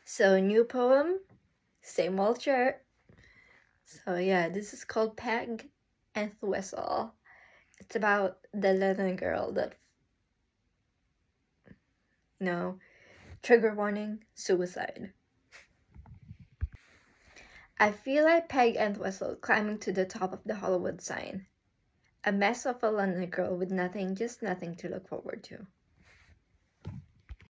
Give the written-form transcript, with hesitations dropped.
So, new poem, same old shirt. So yeah, this is called Peg Entwistle. It's about the little girl that, trigger warning, suicide. I feel like Peg Entwistle climbing to the top of the Hollywood sign. A mess of a London girl with nothing, just nothing to look forward to.